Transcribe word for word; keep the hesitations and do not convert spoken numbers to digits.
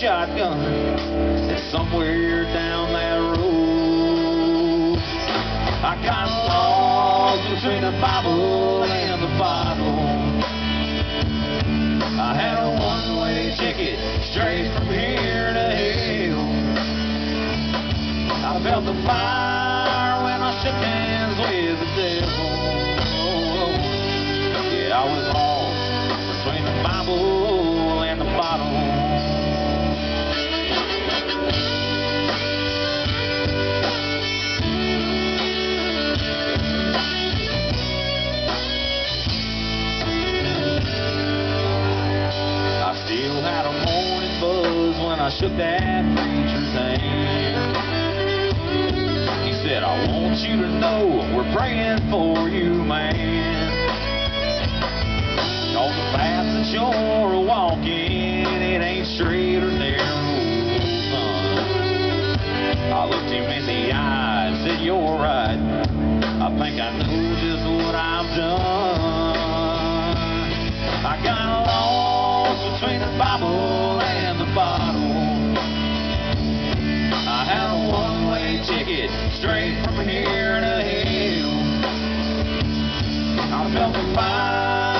shotgun, and somewhere down that road, I got lost between the Bible and the bottle. I had a one-way ticket straight from here to hell. I felt the fire when I shook hands with the devil. Yeah, I was lost between the Bible and the bottle. Still had a morning buzz when I shook that preacher's hand. He said, I want you to know we're praying for you, man. Cause the path that you're walking, it ain't straight or narrow, son. I looked him in the eye and said, you're right. I think I know just what I've done. I got lost between the Bible and the bottle. I had a one-way ticket straight from here to hell. I felt the fire